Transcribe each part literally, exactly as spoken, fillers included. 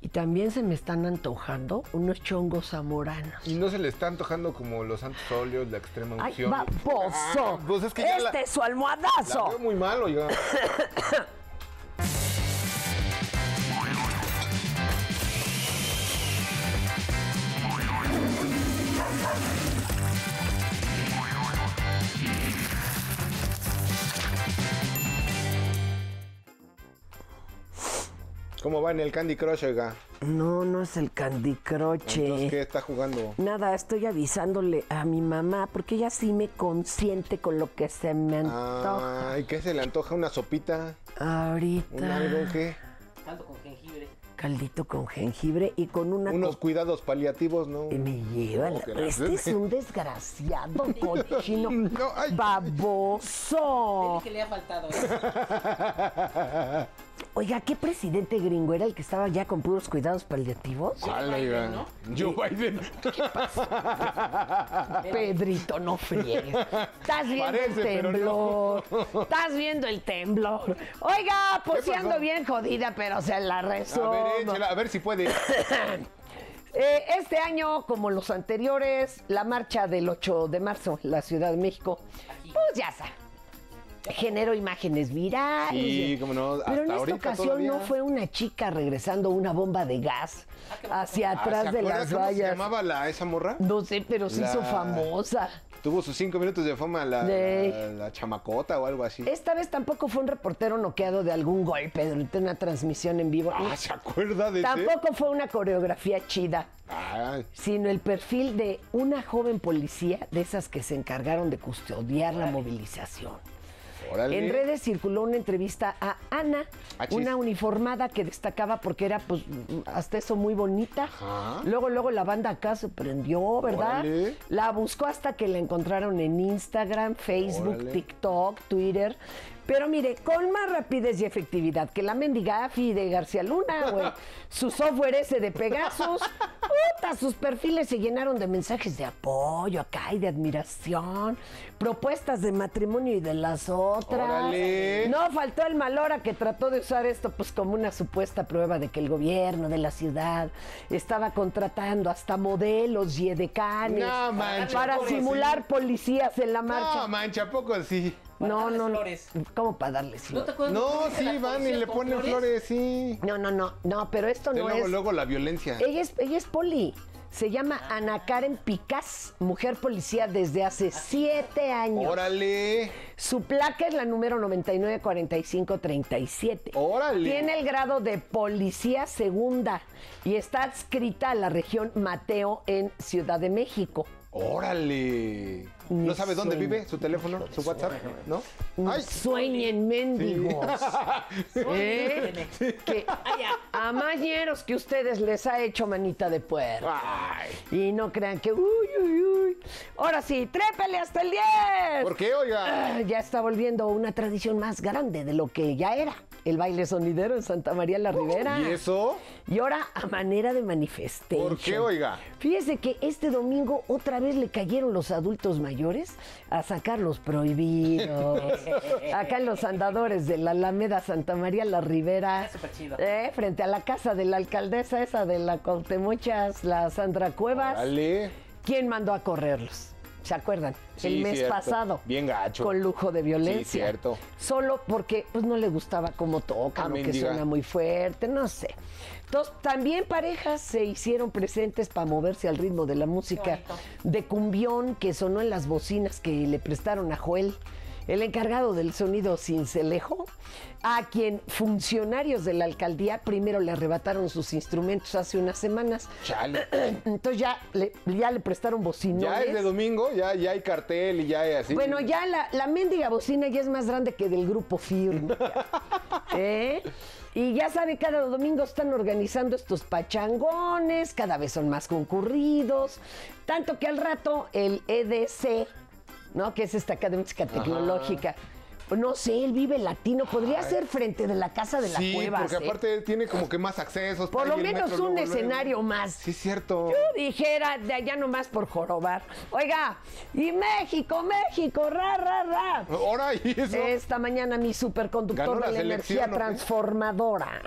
Y también se me están antojando unos chongos zamoranos. Y no se le está antojando como los santos óleos, la extrema ¡Ay, unción. baboso! Ah, pues es que ya ¡Este la, es su almohadazo! la veo muy mal, oiga. ¿Cómo va en el Candy Crush, oiga? No, no es el Candy Crush. Entonces, ¿qué está jugando? Nada, estoy avisándole a mi mamá porque ella sí me consiente con lo que se me antoja. Ah, ¿y qué se le antoja? ¿Una sopita? Ahorita. ¿Un algo qué? Caldo con jengibre. Caldito con jengibre y con una... Unos cuidados paliativos, ¿no? Y me lleva la... que la- Este es un desgraciado cochino. No, ay. Baboso. Dile que le ha faltado. ¿Eh? Oiga, ¿qué presidente gringo era el que estaba ya con puros cuidados paliativos? ¿Cuál, oiga? ¿no? Joe Biden. Pedrito, no friegues. Estás viendo Parece, el pero temblor. Estás viendo el temblor. Oiga, pues ¿Qué sí ando pasó? bien jodida, pero se la A resumo. ver, échela, a ver si puede. Eh, este año, como los anteriores, la marcha del ocho de marzo en la Ciudad de México, pues ya está. Generó imágenes virales. Sí, cómo no, Pero hasta en esta ahorita ocasión todavía. no fue una chica regresando una bomba de gas hacia Ah, atrás ¿se de acuerda las cómo se vallas. llamaba la, esa morra? No sé, pero se La- hizo famosa. Tuvo sus cinco minutos de fama la, Sí. la, la chamacota o algo así. Esta vez tampoco fue un reportero noqueado de algún golpe durante una transmisión en vivo. Ah, ¿se acuerda de ese? Tampoco fue una coreografía chida, Ah, sino el perfil de una joven policía de esas que se encargaron de custodiar la movilización. órale. En redes circuló una entrevista a Ana, Achis. una uniformada que destacaba porque era pues hasta eso muy bonita. Ajá. Luego, luego la banda acá se prendió, ¿verdad? Órale. La buscó hasta que la encontraron en Instagram, Facebook, Órale. TikTok, Twitter. Pero mire, con más rapidez y efectividad que la mendiga AFI de García Luna, güey. Su software ese de Pegasus. Puta, sus perfiles se llenaron de mensajes de apoyo acá y de admiración. Propuestas de matrimonio y de las otras. Órale. No faltó el Malora que trató de usar esto pues como una supuesta prueba de que el gobierno de la ciudad estaba contratando hasta modelos y edecanes No, mancha, para ¿cómo simular así? policías en la marcha. No, mancha, ¿a poco sí? Para No, darles no, no. flores. ¿Cómo para darles ¿No flores? te acuerdas? No, de sí, las van y policías le con ponen flores, sí. No, no, no, no, pero esto De no luego, es. luego la violencia. Ella es, ella es poli. Se llama Ana Karen Picas, mujer policía desde hace siete años. Órale. Su placa es la número noventa y nueve cuarenta y cinco treinta y siete. Órale. Tiene el grado de policía segunda y está adscrita a la región Mateo en Ciudad de México. Órale. Ni ¿No sabe dónde sueño. vive? ¿Su teléfono? ¿Su WhatsApp? ¿No? Ay. Sueñen, mendigos. ¿Eh? Que Allá. a mañeros que ustedes les ha hecho manita de puerco. Ay. Y no crean que, uy, uy, uy. Ahora sí, trépele hasta el diez. ¿Por qué, oiga? Ah, ya está volviendo una tradición más grande de lo que ya era. El baile sonidero en Santa María la Ribera. ¿Y eso? Y ahora a manera de manifestación. ¿Por qué, oiga? Fíjese que este domingo otra vez le cayeron los adultos mayores a sacar los prohibidos. Acá en los andadores de la Alameda Santa María la Ribera. Es súper chido. Eh, frente a la casa de la alcaldesa esa de la Cuauhtémochas, la Sandra Cuevas. Dale. ¿Quién mandó a correrlos? ¿Se acuerdan? Sí, el mes cierto. pasado. Bien gacho. Con lujo de violencia. Sí, cierto. Solo porque pues no le gustaba cómo tocan, Ah, o que mendiga. suena muy fuerte, no sé. Entonces, también parejas se hicieron presentes para moverse al ritmo de la música bonito. de cumbión que sonó en las bocinas que le prestaron a Joel, el encargado del sonido Cincelejo, a quien funcionarios de la alcaldía primero le arrebataron sus instrumentos hace unas semanas. Chale. Entonces ya le, ya le prestaron bocinones. Ya es de domingo, ya, ya hay cartel y ya es así. Bueno, ya la, la mendiga bocina ya es más grande que del grupo Firme. ¿Eh? Y ya sabe, cada domingo están organizando estos pachangones, cada vez son más concurridos, tanto que al rato el E D C, ¿no? Que es esta académica tecnológica, no sé, el Vive Latino podría ser frente de la casa de la Sí, Cuevas. porque ¿eh? aparte tiene como que más accesos. Por ahí lo el menos metro un luego, luego. escenario más. Sí, es cierto. Yo dijera de allá nomás por jorobar. Oiga, y México, México, ra, ra, ra. Ahora, ¿y eso? Esta mañana mi ¿Ganó superconductor la de la selección energía o qué? transformadora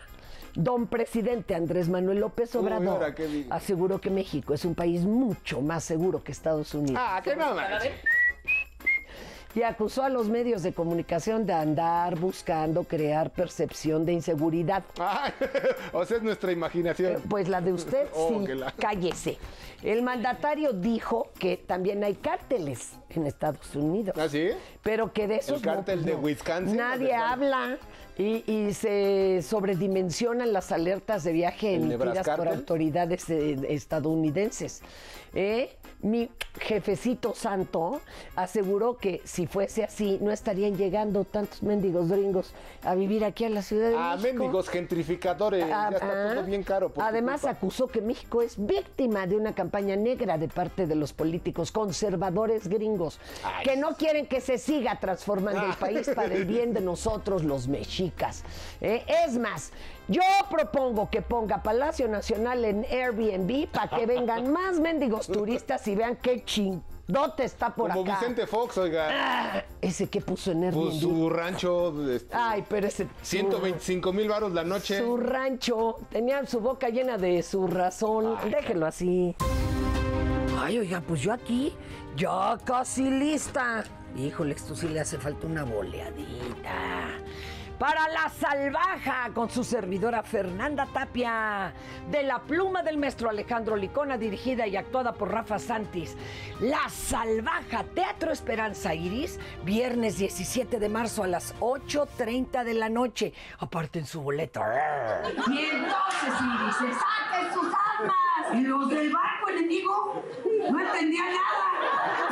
Don presidente Andrés Manuel López Uy, Obrador ahora, ¿qué digo? aseguró que México es un país mucho más seguro que Estados Unidos. Ah, que no manches. Y acusó a los medios de comunicación de andar buscando crear percepción de inseguridad. Ah, o sea, es nuestra imaginación. Pues la de usted, Oh, sí, que la- cállese. El mandatario dijo que también hay cárteles en Estados Unidos. ¿Ah, sí? Pero que de esos El cártel no, de no. Wisconsin, Nadie ¿o de cuál? habla y, y se sobredimensionan las alertas de viaje ¿El emitidas Nebraska por cártel? autoridades eh, estadounidenses. ¿Eh? Mi jefecito santo aseguró que si fuese así no estarían llegando tantos mendigos gringos a vivir aquí a la Ciudad de Ah, México. mendigos gentrificadores. Ah, ya está ah. todo bien caro. por tu Además, culpa. acusó que México es víctima de una campaña negra de parte de los políticos conservadores gringos, Ay. que no quieren que se siga transformando el Ah. país para el bien de nosotros, los mexicas. ¿Eh? Es más, yo propongo que ponga Palacio Nacional en Airbnb para que vengan más mendigos turistas y vean qué chingote está por Como acá. Vicente Fox, oiga. Ah, ese que puso en Airbnb. Pues su rancho, este, Ay, pero ese... ciento veinticinco mil varos la noche. Su rancho, tenía su boca llena de su razón. Déjelo así. Ay, oiga, pues yo aquí, ya casi lista. Híjole, esto sí le hace falta una boleadita. Para La Salvaja, con su servidora Fernanda Tapia. De la pluma del maestro Alejandro Licona, dirigida y actuada por Rafa Santis. La Salvaja, Teatro Esperanza Iris, viernes diecisiete de marzo a las ocho treinta de la noche. Aparten su boleto. Y entonces, Iris, saquen sus armas. Y los del barco enemigo no entendían nada.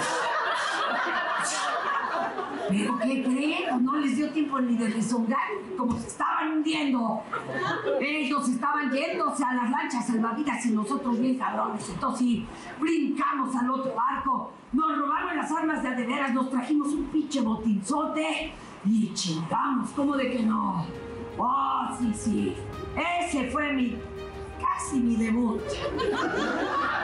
¿Pero qué creen? Pues no les dio tiempo ni de rezongar, como se estaban hundiendo. Ellos estaban yéndose a las lanchas salvavidas y nosotros bien cabrones. Entonces sí, brincamos al otro barco, nos robaron las armas de a de veras, nos trajimos un pinche botinzote y chingamos, ¿cómo de que no? Oh, sí, sí, ese fue mi, casi mi debut.